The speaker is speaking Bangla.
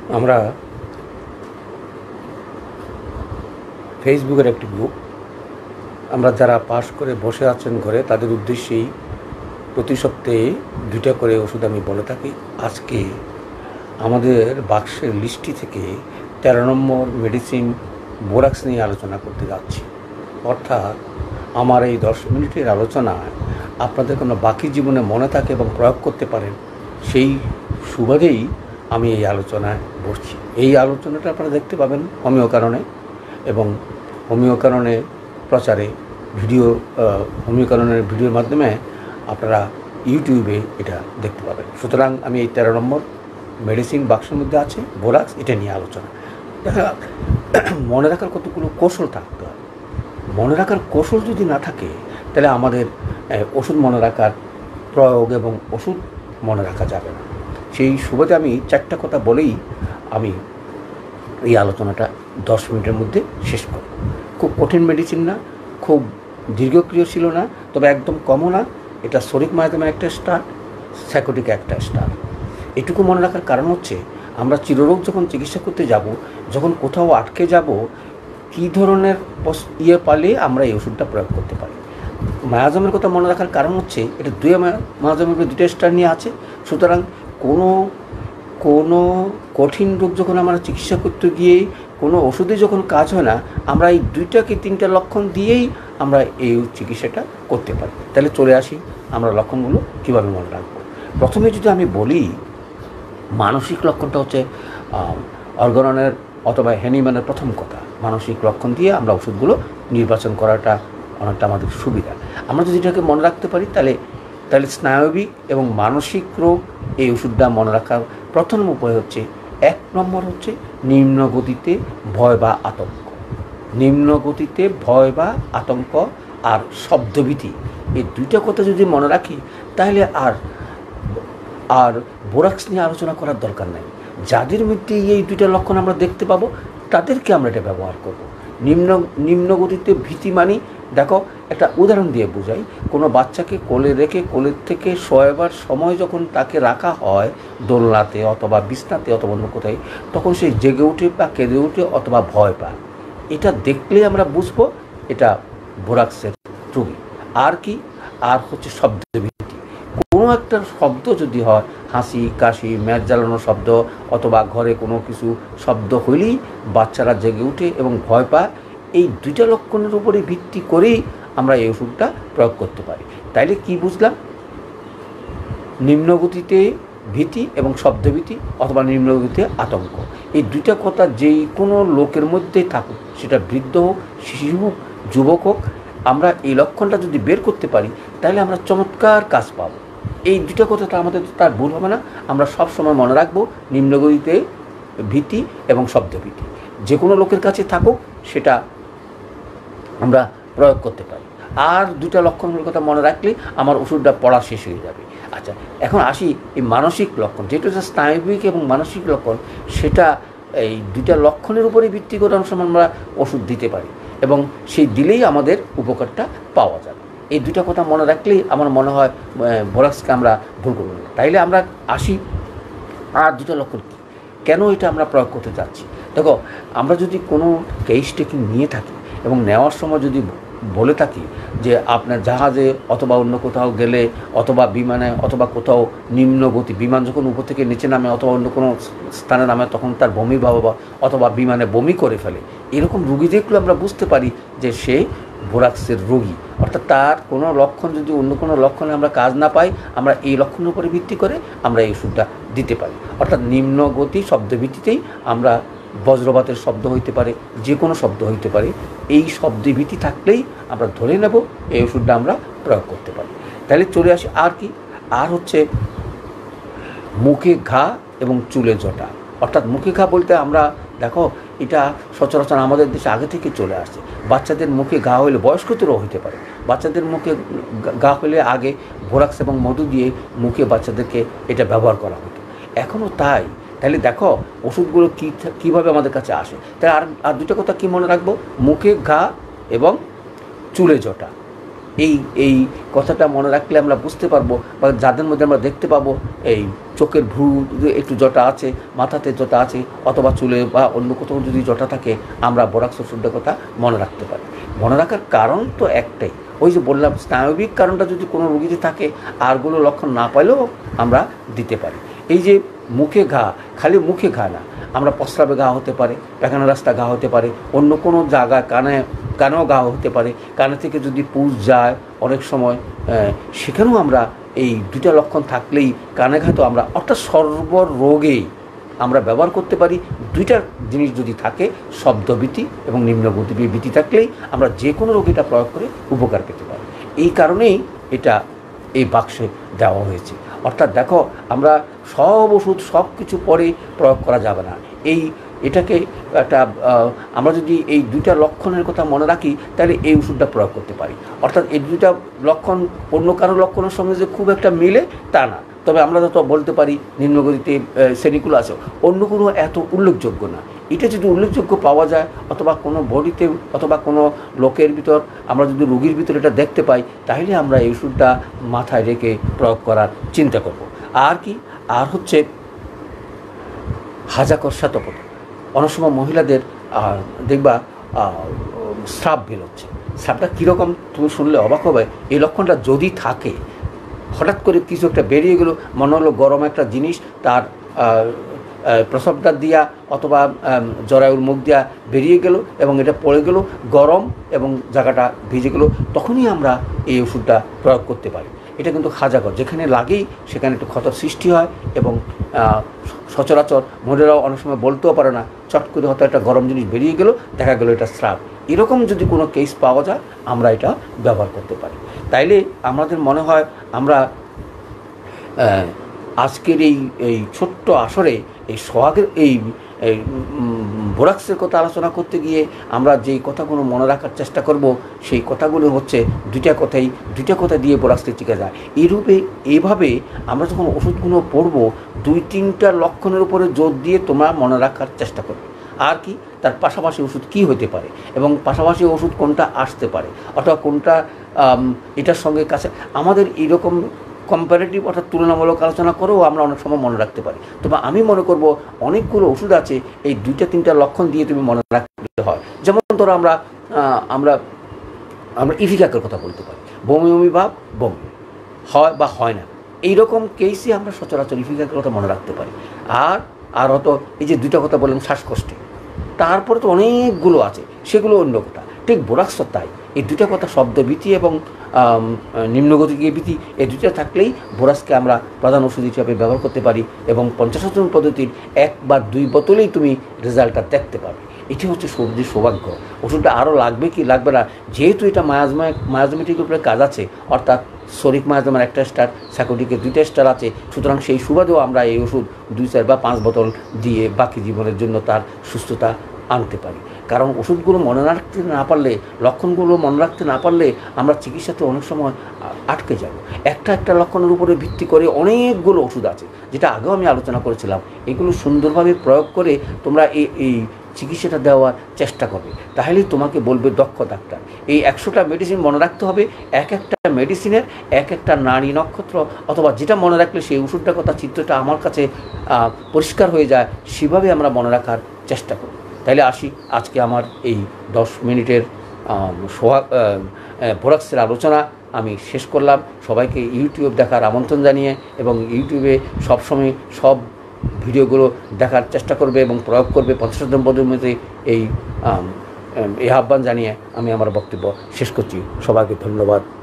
আমরা ফেসবুকের একটি গ্রুপ, আমরা যারা পাস করে বসে আছেন ঘরে তাদের উদ্দেশ্যেই প্রতি সপ্তাহে 2টা করে ওষুধ আমি বলে থাকি। আজকে আমাদের বাক্সের লিস্টটি থেকে 13 নম্বর মেডিসিন বোরাক্স নিয়ে আলোচনা করতে যাচ্ছি। অর্থাৎ আমার এই 10 মিনিটের আলোচনায় আপনাদের কোনো বাকি জীবনে মনে থাকে এবং প্রয়োগ করতে পারেন, সেই সুবাদেই আমি এই আলোচনায় বসছি। এই আলোচনাটা আপনারা দেখতে পাবেন হোমিও কারণে, এবং হোমিও কারণে প্রচারে হোমিও কারণের ভিডিওর মাধ্যমে আপনারা ইউটিউবে এটা দেখতে পাবেন। সুতরাং আমি এই 13 নম্বর মেডিসিন বাক্সের মধ্যে আছে বোরাক্স, এটা নিয়ে আলোচনা। দেখা মনে রাখার কতগুলো কৌশল থাকতে হয়। মনে রাখার কৌশল যদি না থাকে তাহলে আমাদের ওষুধ মনে রাখার প্রয়োগ এবং ওষুধ মনে রাখা যাবে না। সেই সুবাদে আমি 4টা কথা বলেই আমি এই আলোচনাটা 10 মিনিটের মধ্যে শেষ করব। খুব কঠিন মেডিসিন না, খুব দীর্ঘক্রিয় ছিল না, তবে একদম কমও না। এটা শরিক মাধ্যমে একটা স্টার, সাইকোটিক একটা স্টার। এটুকু মনে রাখার কারণ হচ্ছে আমরা চিররোগ যখন চিকিৎসা করতে যাব, যখন কোথাও আটকে যাব, কী ধরনের পালে আমরা এই ওষুধটা প্রয়োগ করতে পারি। মায়াজমের কথা মনে রাখার কারণ হচ্ছে এটা মায়াজমের 2টা স্টার নিয়ে আছে। সুতরাং কোনো কঠিন রোগ যখন আমরা চিকিৎসা করতে গিয়ে কোনো ওষুধে যখন কাজ হয় না, আমরা এই 2টা কি 3টা লক্ষণ দিয়েই আমরা এই চিকিৎসাটা করতে পারি। তাহলে চলে আসি আমরা লক্ষণগুলো কীভাবে মনে রাখবো। প্রথমে যদি আমি বলি, মানসিক লক্ষণটা হচ্ছে অর্গাননের অথবা হ্যানিম্যানের প্রথম কথা। মানসিক লক্ষণ দিয়ে আমরা ওষুধগুলো নির্বাচন করাটা অনেকটা আমাদের সুবিধা। আমরা যদি এটাকে মনে রাখতে পারি তাহলে স্নায়বিক এবং মানসিক রোগ এই ওষুধটা মনে রাখার প্রথম উপায় হচ্ছে 1 নম্বর হচ্ছে নিম্ন গতিতে ভয় বা আতঙ্ক। নিম্ন গতিতে ভয় বা আতঙ্ক আর শব্দভীতি, এই 2টা কথা যদি মনে রাখি তাহলে আর বোরাক্স নিয়ে আলোচনা করার দরকার নাই। যাদের মধ্যে এই 2টা লক্ষণ আমরা দেখতে পাবো তাদেরকে আমরা এটা ব্যবহার করব। নিম্ন গতিতে ভীতি মানি, দেখো একটা উদাহরণ দিয়ে বোঝাই। কোনো বাচ্চাকে কোলে রেখে কোলের থেকে শোয়াবার সময় যখন তাকে রাখা হয় দোলনাতে অথবা বিছনাতে অথবা অন্য কোথায়, তখন সে জেগে উঠে বা কেঁদে উঠে অথবা ভয় পায়। এটা দেখলেই আমরা বুঝবো এটা বোরাক্সের রোগী। আর কি? আর হচ্ছে শব্দভীতি। কোনো একটা শব্দ যদি হয়, হাসি কাশি ম্যাচ জ্বালানোর শব্দ অথবা ঘরে কোনো কিছু শব্দ হইলেই বাচ্চারা জেগে উঠে এবং ভয় পায়। এই 2টা লক্ষণের উপরে ভিত্তি করেই আমরা এই ওষুধটা প্রয়োগ করতে পারি। তাইলে কি বুঝলাম? নিম্নগতিতে ভীতি এবং শব্দভীতি অথবা নিম্নগতিতে আতঙ্ক, এই 2টা কথা যেই কোনো লোকের মধ্যেই থাকুক, সেটা বৃদ্ধ হোক, শিশু হোক, যুবক হোক, আমরা এই লক্ষণটা যদি বের করতে পারি তাহলে আমরা চমৎকার কাজ পাব। এই 2টা কথাটা আমাদের তার ভুল হবে না। আমরা সব সময় মনে রাখবো নিম্নগতিতে ভীতি এবং শব্দভীতি। যে কোনো লোকের কাছে থাকুক সেটা আমরা প্রয়োগ করতে পারি। আর 2টা লক্ষণের কথা মনে রাখলে আমার ওষুধটা পড়া শেষ হয়ে যাবে। আচ্ছা, এখন আসি এই মানসিক লক্ষণ, যেটা হচ্ছে স্নায়বিক এবং মানসিক লক্ষণ। সেটা এই 2টা লক্ষণের উপরে ভিত্তি করে অনেক সময় আমরা ওষুধ দিতে পারি এবং সেই দিলেই আমাদের উপকারটা পাওয়া যাবে। এই 2টা কথা মনে রাখলেই আমার মনে হয় বোরাক্সকে আমরা ভুল করব না। তাইলে আমরা আসি আর 2টা লক্ষণ কী, কেন এটা আমরা প্রয়োগ করতে যাচ্ছি। দেখো, আমরা যদি কোনো কেস টেকিং নিয়ে থাকি এবং নেওয়ার সময় যদি বলে থাকি যে আপনার জাহাজে অথবা অন্য কোথাও গেলে অথবা বিমানে অথবা কোথাও নিম্ন গতি, বিমান যখন উপর থেকে নিচে নামে অথবা অন্য কোনো স্থানে নামে তখন তার বমি ভাব অথবা বিমানে বমি করে ফেলে, এরকম রুগী দেখলে আমরা বুঝতে পারি যে সে বোরাক্সের রোগী। অর্থাৎ তার কোনো লক্ষণ যদি অন্য কোনো লক্ষণে আমরা কাজ না পাই, আমরা এই লক্ষণের উপরে ভিত্তি করে আমরা এই ওষুধটা দিতে পারি। অর্থাৎ নিম্ন গতি শব্দভীতিতেই আমরা, বজ্রপাতের শব্দ হইতে পারে, যে কোনো শব্দ হইতে পারে, এই শব্দভীতি থাকলেই আমরা ধরে নেব এই ওষুধটা আমরা প্রয়োগ করতে পারি। তাহলে চলে আসি আর কি, আর হচ্ছে মুখে ঘা এবং চুলে জটা। অর্থাৎ মুখে ঘা বলতে আমরা, দেখো এটা সচরাচর আমাদের দেশে আগে থেকে চলে আসছে। বাচ্চাদের মুখে ঘা হলে, বয়স্কদেরও হইতে পারে, বাচ্চাদের মুখে ঘা হলে আগে বোরাক্স এবং মধু দিয়ে মুখে বাচ্চাদেরকে এটা ব্যবহার করা হতো, এখনও তাই। তাহলে দেখো ওষুধগুলো কীভাবে আমাদের কাছে আসে। তাই আর 2টা কথা কী মনে রাখবো, মুখে ঘা এবং চুলে জটা। এই এই কথাটা মনে রাখলে আমরা বুঝতে পারবো, বা যাদের মধ্যে আমরা দেখতে পাবো এই চোখের ভ্রু একটু জটা আছে, মাথাতে জটা আছে, অথবা চুলে বা অন্য কোথাও যদি জটা থাকে, আমরা বোরাক্স ওষুধটার কথা মনে রাখতে পারি। মনে রাখার কারণ তো একটাই, ওই যে বললাম স্নায়বিক কারণটা যদি কোনো রোগীতে থাকে, আরগুলো লক্ষণ না পাইলেও আমরা দিতে পারি। এই যে মুখে ঘা, খালি মুখে ঘা না, আমরা প্রস্রাবে ঘা হতে পারে, পায়খানা রাস্তা ঘা হতে পারে, অন্য কোনো জায়গায় কানেও ঘা হতে পারে, কানে থেকে যদি পুষ যায় অনেক সময়, সেখানেও আমরা এই দুইটা লক্ষণ থাকলেই কানে ঘা তো আমরা, অর্থাৎ সর্বরোগেই আমরা ব্যবহার করতে পারি। দুইটা জিনিস যদি থাকে, শব্দভীতি এবং নিম্নগতির ভীতি থাকলেই আমরা যে কোনো রোগীটা প্রয়োগ করে উপকার পেতে পারি। এই কারণেই এটা এই বাক্সে দেওয়া হয়েছে। অর্থাৎ দেখো, আমরা সব ওষুধ সব কিছু পরে প্রয়োগ করা যাবে না। এটাকে একটা আমরা যদি এই দুইটা লক্ষণের কথা মনে রাখি, তাহলে এই ওষুধটা প্রয়োগ করতে পারি। অর্থাৎ এই দুইটা লক্ষণ অন্য কারো লক্ষণের সঙ্গে যে খুব একটা মিলে তা না, তবে আমরা তো বলতে পারি নিম্নগতিতে শ্রেণীগুলো আছে, অন্য কোনো এত উল্লেখযোগ্য না। এটা যদি উল্লেখযোগ্য পাওয়া যায়, অথবা কোনো বডিতে অথবা কোনো লোকের ভিতর আমরা যদি রোগীর ভিতর এটা দেখতে পাই, তাহলে আমরা এই ওষুধটা মাথায় রেখে প্রয়োগ করার চিন্তা করব। আর কি, আর হচ্ছে হাজাকর শ্বেতপথ। অনেক সময় মহিলাদের দেখবা স্রাব বেরোচ্ছে। স্রাবটা কীরকম তুমি শুনলে অবাক হবে। এই লক্ষণটা যদি থাকে, হঠাৎ করে কিছু একটা বেরিয়ে গেলো, মনে হলো গরম একটা জিনিস তার প্রস্রাবটা দিয়া অথবা জরায়ুর মুখ দিয়া বেরিয়ে গেল এবং এটা পড়ে গেল গরম এবং জায়গাটা ভিজে গেল, তখনই আমরা এই ওষুধটা প্রয়োগ করতে পারি। এটা কিন্তু হাজাকর, যেখানে লাগেই সেখানে একটু ক্ষতর সৃষ্টি হয় এবং সচরাচর মহিলারাও অনেক সময় বলতেও পারে না, চট করে হয়তো একটা গরম জিনিস বেরিয়ে গেল, দেখা গেল এটা স্রাব। এরকম যদি কোনো কেস পাওয়া যায়, আমরা এটা ব্যবহার করতে পারি। তাইলে আমাদের মনে হয় আমরা আজকের এই ছোট্ট আসরে এই সোহাগের এই বোরাক্সের কথা আলোচনা করতে গিয়ে আমরা যেই কথাগুলো মনে রাখার চেষ্টা করব, সেই কথাগুলো হচ্ছে দুইটা কথা দিয়ে বোরাক্সকে টিকা যায়। এইভাবে আমরা যখন ওষুধগুলো পড়ব, 2-3টা লক্ষণের উপরে জোর দিয়ে তোমরা মনে রাখার চেষ্টা করবে। আর কি, তার পাশাপাশি ওষুধ কী হতে পারে এবং পাশাপাশি ওষুধ কোনটা আসতে পারে, অথবা কোনটা এটার সঙ্গে কাছে আমাদের এইরকম কম্পারেটিভ অর্থাৎ তুলনামূলক আলোচনা করেও আমরা অনেক সময় মনে রাখতে পারি। তবে আমি মনে করব অনেকগুলো ওষুধ আছে এই 2-3টা লক্ষণ দিয়ে তুমি মনে রাখতে হয়। যেমন ধরো আমরা ইভিকাকের কথা বলতে পারি, বমি ভাব, বমি হয় বা হয় না, এইরকম কেসই আমরা সচরাচর ইভিকাকের কথা মনে রাখতে পারি। আর হয়তো এই যে 2টা কথা বললাম শ্বাসকষ্টে, তারপরে তো অনেকগুলো আছে, সেগুলো অন্য কথা। ঠিক বোরাক্সও তাই, এই 2টা কথা শব্দভীতি এবং নিম্নগতিকীয় ভীতি, এই 2টা থাকলেই বোরাক্সকে আমরা প্রধান ওষুধ হিসাবে ব্যবহার করতে পারি এবং 50 পদ্ধতির 1 বা 2 বোতলেই তুমি রেজাল্টটা দেখতে পাবে। এটি হচ্ছে সবজির সৌভাগ্য। ওষুধটা আরও লাগবে কি লাগবে না, যেহেতু এটা মায়াজমেটিকের উপরে কাজ আছে, অর্থাৎ শরিক মায়াজমার 1টা স্টার, স্যাকোটিকের 2টা স্টার আছে, সুতরাং সেই সুবাদেও আমরা এই ওষুধ 2, 4 বা 5 বোতল দিয়ে বাকি জীবনের জন্য তার সুস্থতা আনতে পারি। কারণ ওষুধগুলো মনে রাখতে না পারলে, লক্ষণগুলো মনে রাখতে না পারলে আমরা চিকিৎসাতে অনেক সময় আটকে যাব। একটা লক্ষণের উপরে ভিত্তি করে অনেকগুলো ওষুধ আছে, যেটা আগেও আমি আলোচনা করেছিলাম। এগুলো সুন্দরভাবে প্রয়োগ করে তোমরা এই চিকিৎসাটা দেওয়ার চেষ্টা করবে, তাহলেই তোমাকে বলবে দক্ষ ডাক্তার। এই 100টা মেডিসিন মনে রাখতে হবে, একটা মেডিসিনের একটা নাড়ি নক্ষত্র, অথবা যেটা মনে রাখলে সেই ওষুধটার কথা চিত্রটা আমার কাছে পরিষ্কার হয়ে যায়, সেভাবে আমরা মনে রাখার চেষ্টা করব। তাইলে আসি, আজকে আমার এই 10 মিনিটের বোরাক্সের আলোচনা আমি শেষ করলাম। সবাইকে ইউটিউব দেখার আমন্ত্রণ জানিয়ে এবং ইউটিউবে সবসময় সব ভিডিওগুলো দেখার চেষ্টা করবে এবং প্রয়োগ করবে 50 পদের মধ্যে এই আহ্বান জানিয়ে আমি আমার বক্তব্য শেষ করছি। সবাইকে ধন্যবাদ।